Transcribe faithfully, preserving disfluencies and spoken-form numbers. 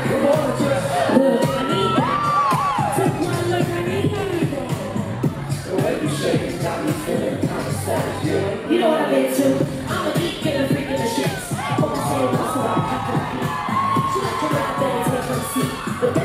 You know what I'm into. I'm a geek, get a freak in the shits. Hope you say what's what I'm happy. She like to rap and take her seat.